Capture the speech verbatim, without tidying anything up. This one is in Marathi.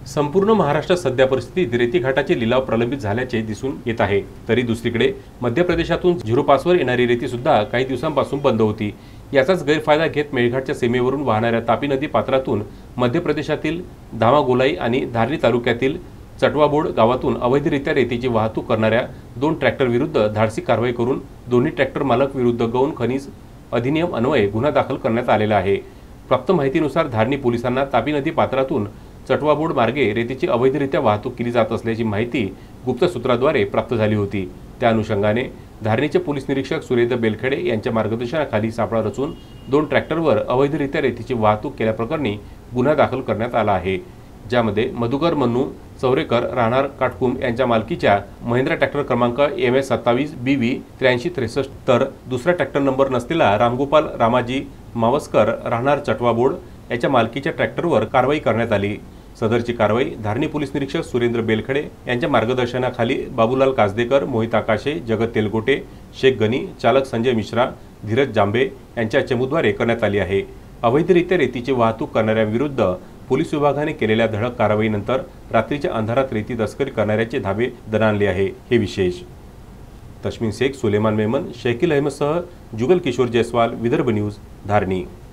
संपूर्ण महाराष्ट्रात सध्या परिस्थितीत रेती घाटाचे लिलाव प्रलंबित झाल्याचे दिसून येत आहे। तरी दुसरीकडे मध्य प्रदेशातून झिरो पासवर येणारी रेती सुद्धा काही दिवसांपासून बंद होती। याचाच गैरफायदा घेत मेळघाटच्या सीमेवरून वाहणाऱ्या तापी नदी पात्रातून मध्य प्रदेशातील धामागोलाई आणि धारणी तालुक्यातील चटवाबोड गावातून अवैधरित्या रेतीची वाहतूक करणाऱ्या दोन ट्रॅक्टर विरुद्ध धाडसी कारवाई करून दोन्ही ट्रॅक्टर मालक विरुद्ध गौण खनिज अधिनियम अन्वये गुन्हा दाखल करण्यात आलेला आहे। प्राप्त माहितीनुसार धारणी पोलिसांना तापी नदी पात्रातून चटवाबोड मार्गे रेतीची अवैधरित्या वाहतूक केली जात असल्याची माहिती गुप्त सूत्राद्वारे प्राप्त झाली होती। त्या अनुषंगाने धारणीचे पोलीस निरीक्षक सुरेंद्र बेलखेडे यांच्या मार्गदर्शनाखाली सापळा रचून दोन ट्रॅक्टरवर अवैधरित्या रेतीची वाहतूक केल्याप्रकरणी गुन्हा दाखल करण्यात आला आहे, ज्यामध्ये मधुकर मन्नू चौरेकर राहणार काटकुम यांच्या मालकीच्या महिंद्रा ट्रॅक्टर क्रमांक एम एस सत्तावीस बी व्ही त्र्याऐंशी त्रेसष्ट तर दुसरा ट्रॅक्टर नंबर नसलेला रामगोपाल रामाजी मावस्कर राहणार चटवाबोड याच्या मालकीच्या ट्रॅक्टरवर कारवाई करण्यात आली। सदरची कारवाई धारणी पोलीस निरीक्षक सुरेंद्र बेलखेडे यांच्या मार्गदर्शनाखाली बाबूलाल कासदेकर, मोहित आकाशे, जगत तेलगोटे, शेख गनी, चालक संजय मिश्रा, धीरज जांबे यांच्या चमूद्वारे करण्यात आली आहे। अवैधरित्या रेतीची वाहतूक करणाऱ्या विरुद्ध पोलीस विभागाने केलेल्या धडक कारवाईनंतर रात्रीच्या अंधारात रेती तस्करी करणाऱ्याचे धाबे दणाणले आहे। हे विशेष। तस्मीन शेख, सुलेमान मेमन, शकील अहमदसह जुगल किशोर जयस्वाल, विदर्भ न्यूज, धारणी।